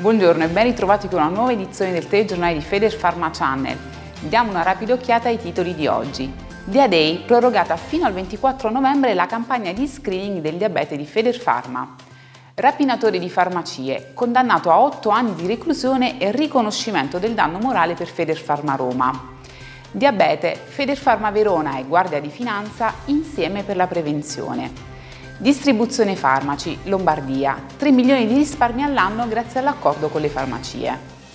Buongiorno e ben ritrovati con una nuova edizione del telegiornale di Federpharma Channel. Diamo una rapida occhiata ai titoli di oggi. Dia Day, prorogata fino al 24 novembre la campagna di screening del diabete di Federpharma. Rapinatore di farmacie, condannato a 8 anni di reclusione e riconoscimento del danno morale per Federpharma Roma. Diabete, Federpharma Verona e Guardia di Finanza insieme per la prevenzione. Distribuzione farmaci, Lombardia, 3 milioni di risparmi all'anno grazie all'accordo con le farmacie.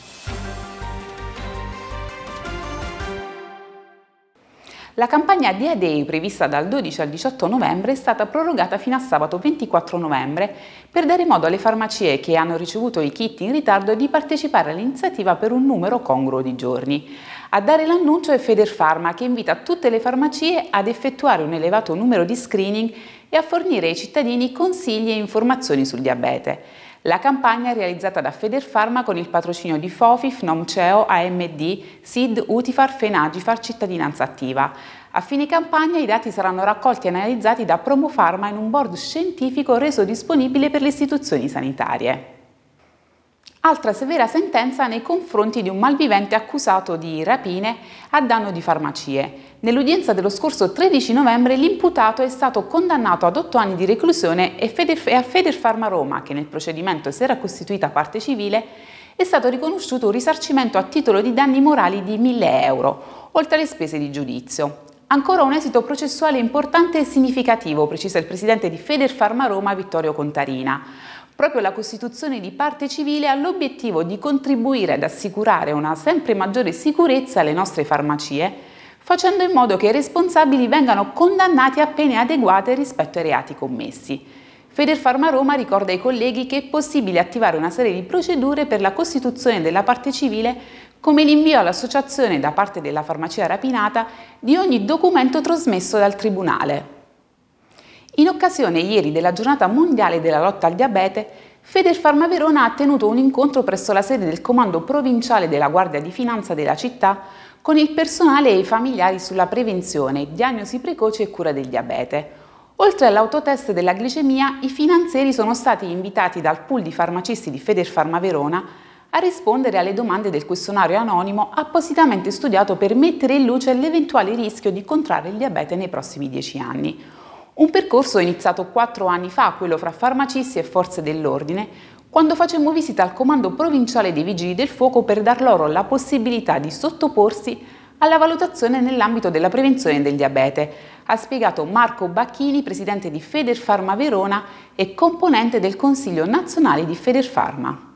La campagna Dia Day, prevista dal 12 al 18 novembre, è stata prorogata fino a sabato 24 novembre per dare modo alle farmacie che hanno ricevuto i kit in ritardo di partecipare all'iniziativa per un numero congruo di giorni. A dare l'annuncio è Federpharma, che invita tutte le farmacie ad effettuare un elevato numero di screening e a fornire ai cittadini consigli e informazioni sul diabete. La campagna è realizzata da Federpharma con il patrocinio di Fofif, Nomceo, AMD, SID, Utifar, Fenagifar, Cittadinanza Attiva. A fine campagna i dati saranno raccolti e analizzati da Promofarma in un board scientifico reso disponibile per le istituzioni sanitarie. Altra severa sentenza nei confronti di un malvivente accusato di rapine a danno di farmacie. Nell'udienza dello scorso 13 novembre l'imputato è stato condannato ad 8 anni di reclusione e a Federpharma Roma, che nel procedimento si era costituita parte civile, è stato riconosciuto un risarcimento a titolo di danni morali di 1.000 euro, oltre alle spese di giudizio. Ancora un esito processuale importante e significativo, precisa il presidente di Federpharma Roma, Vittorio Contarina. Proprio la costituzione di parte civile ha l'obiettivo di contribuire ad assicurare una sempre maggiore sicurezza alle nostre farmacie, facendo in modo che i responsabili vengano condannati a pene adeguate rispetto ai reati commessi. Federpharma Roma ricorda ai colleghi che è possibile attivare una serie di procedure per la costituzione della parte civile, come l'invio all'associazione da parte della farmacia rapinata di ogni documento trasmesso dal Tribunale. In occasione ieri della giornata mondiale della lotta al diabete, Federpharma Verona ha tenuto un incontro presso la sede del comando provinciale della Guardia di Finanza della città con il personale e i familiari sulla prevenzione, diagnosi precoce e cura del diabete. Oltre all'autotest della glicemia, i finanzieri sono stati invitati dal pool di farmacisti di Federpharma Verona a rispondere alle domande del questionario anonimo appositamente studiato per mettere in luce l'eventuale rischio di contrarre il diabete nei prossimi 10 anni. Un percorso iniziato 4 anni fa, quello fra farmacisti e forze dell'ordine, quando facemmo visita al comando provinciale dei Vigili del Fuoco per dar loro la possibilità di sottoporsi alla valutazione nell'ambito della prevenzione del diabete, ha spiegato Marco Bacchini, presidente di Federpharma Verona e componente del Consiglio Nazionale di Federpharma.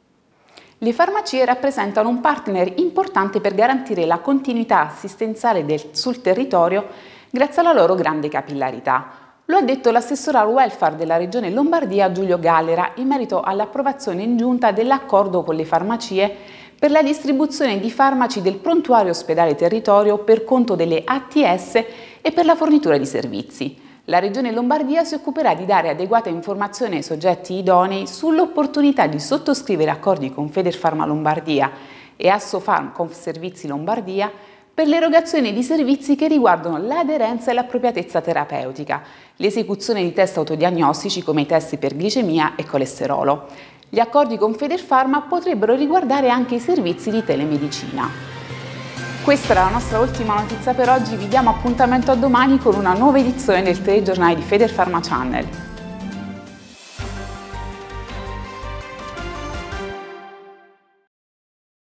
Le farmacie rappresentano un partner importante per garantire la continuità assistenziale sul territorio grazie alla loro grande capillarità. Lo ha detto l'assessore al welfare della regione Lombardia Giulio Gallera in merito all'approvazione in giunta dell'accordo con le farmacie per la distribuzione di farmaci del prontuario ospedale territorio per conto delle ATS e per la fornitura di servizi. La regione Lombardia si occuperà di dare adeguata informazione ai soggetti idonei sull'opportunità di sottoscrivere accordi con Federpharma Lombardia e Assofarm Confservizi Lombardia per l'erogazione di servizi che riguardano l'aderenza e l'appropriatezza terapeutica, l'esecuzione di test autodiagnostici come i test per glicemia e colesterolo. Gli accordi con Federpharma potrebbero riguardare anche i servizi di telemedicina. Questa era la nostra ultima notizia per oggi, vi diamo appuntamento a domani con una nuova edizione del telegiornale di Federpharma Channel.